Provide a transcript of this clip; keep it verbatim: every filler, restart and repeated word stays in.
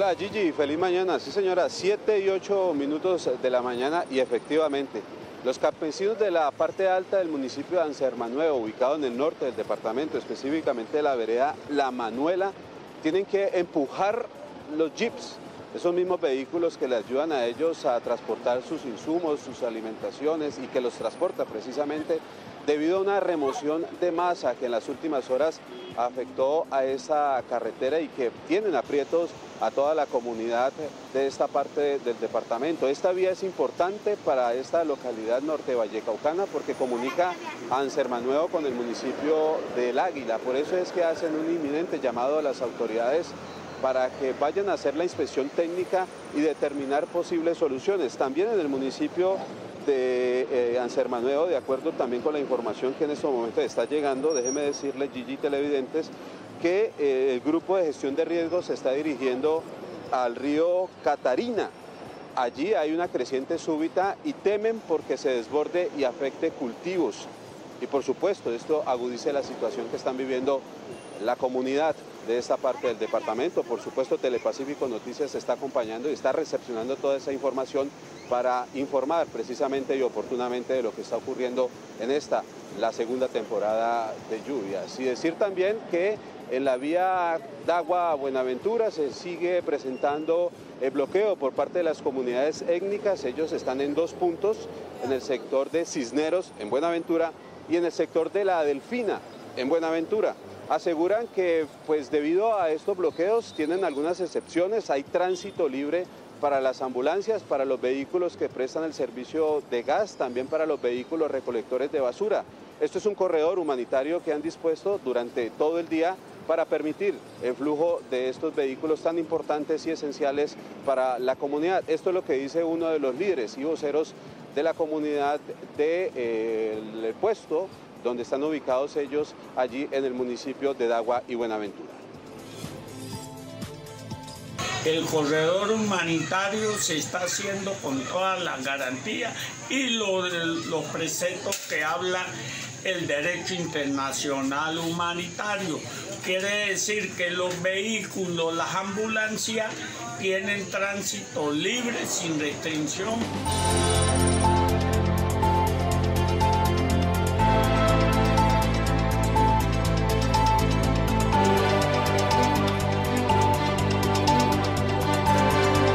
Hola Gigi, feliz mañana. Sí señora, siete y ocho minutos de la mañana y efectivamente los campesinos de la parte alta del municipio de Ansermanuevo, ubicado en el norte del departamento, específicamente de la vereda La Manuela, tienen que empujar los jeeps, esos mismos vehículos que les ayudan a ellos a transportar sus insumos, sus alimentaciones y que los transporta precisamente debido a una remoción de masa que en las últimas horas afectó a esa carretera y que tienen aprietos a toda la comunidad de esta parte del departamento. Esta vía es importante para esta localidad norte vallecaucana porque comunica a Ansermanuevo con el municipio del Águila. Por eso es que hacen un inminente llamado a las autoridades para que vayan a hacer la inspección técnica y determinar posibles soluciones. También en el municipio de eh, Ansermanuevo, de acuerdo también con la información que en estos momentos está llegando, déjeme decirles, Gigi, televidentes, que eh, el grupo de gestión de riesgos se está dirigiendo al río Catarina. Allí hay una creciente súbita y temen porque se desborde y afecte cultivos. Y por supuesto, esto agudice la situación que están viviendo la comunidad de esta parte del departamento. Por supuesto, Telepacífico Noticias está acompañando y está recepcionando toda esa información para informar precisamente y oportunamente de lo que está ocurriendo en esta, la segunda temporada de lluvias. Y decir también que en la vía Dagua a Buenaventura se sigue presentando el bloqueo por parte de las comunidades étnicas. Ellos están en dos puntos, en el sector de Cisneros, en Buenaventura, y en el sector de La Delfina, en Buenaventura. Aseguran que pues debido a estos bloqueos tienen algunas excepciones, hay tránsito libre para las ambulancias, para los vehículos que prestan el servicio de gas, también para los vehículos recolectores de basura. Esto es un corredor humanitario que han dispuesto durante todo el día para permitir el flujo de estos vehículos tan importantes y esenciales para la comunidad. Esto es lo que dice uno de los líderes y voceros de la comunidad del de, eh, puesto donde están ubicados ellos allí en el municipio de Dagua y Buenaventura. El corredor humanitario se está haciendo con toda la garantía y los, los preceptos que habla el derecho internacional humanitario. Quiere decir que los vehículos, las ambulancias, tienen tránsito libre, sin restricción.